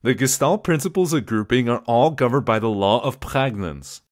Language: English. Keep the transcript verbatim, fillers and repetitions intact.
The Gestalt principles of grouping are all governed by the law of pregnance.